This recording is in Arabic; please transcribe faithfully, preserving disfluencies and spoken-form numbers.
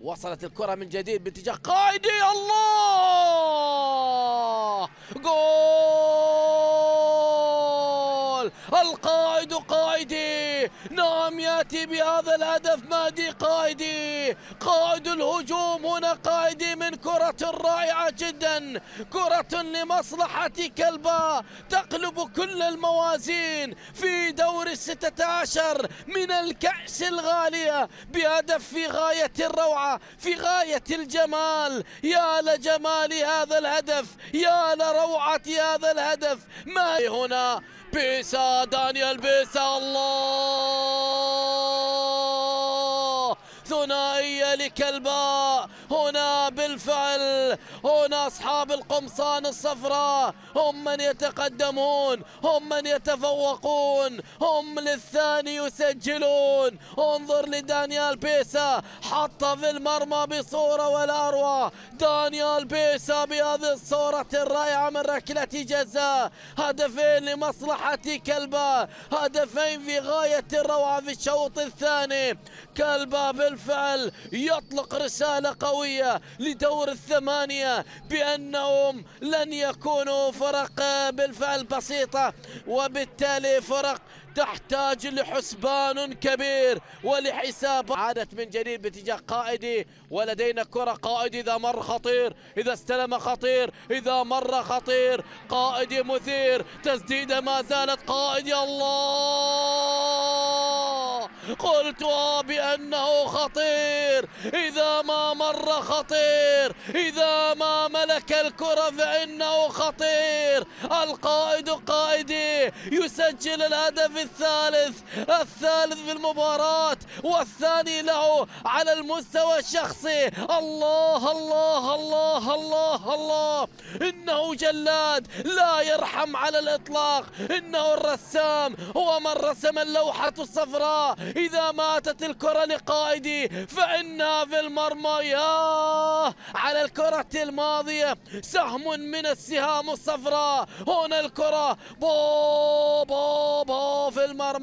وصلت الكرة من جديد باتجاه قائدي. الله، جول القائد قائدي. نعم، ياتي بهذا الهدف مهدي قائدي قائد الهجوم هنا. قائدي من كرة رائعة جدا، كرة لمصلحة كلبا تقلب كل الموازين في دور الستة عشر من الكأس الغالية بهدف في غاية الروعة، في غاية الجمال. يا لجمال هذا الهدف، يا لروعة هذا الهدف. ما هنا بيسا، دانيال بيسا، الله، ثنائية لكلبا هنا بالفعل. هنا أصحاب القمصان الصفراء هم من يتقدمون، هم من يتفوقون، هم للثاني يسجلون. انظر لدانيال بيسا، حط في المرمى بصورة ولا أروع. دانيال بيسا بهذه الصورة الرائعة من ركلة جزاء. هدفين لمصلحة كلبا، هدفين في غاية الروعة في الشوط الثاني. كلبا بالفعل يطلق رسالة قوية لدور الثمانية بأنهم لن يكونوا فرق بالفعل بسيطة، وبالتالي فرق تحتاج لحسبان كبير ولحساب. عادت من جديد باتجاه قائدي، ولدينا كرة. قائدي إذا مر خطير، إذا استلم خطير، إذا مر خطير. قائدي مثير، تسديدة ما زالت قائدي. الله، قلتها بأنه خطير. إذا ما مر خطير، إذا ما ملك الكرة فإنه خطير. القائد قائدي يسجل الهدف الثالث، الثالث في المباراة والثاني له على المستوى الشخصي. الله الله الله الله الله، إنه جلاد لا يرحم على الإطلاق. إنه الرسام، هو من رسم اللوحة الصفراء. إذا ماتت الكرة لقائدي فإنها في المرمى. ياه على الكرة الماضية، سهم من السهام الصفراء. هنا الكرة بو بو بو في المرمى.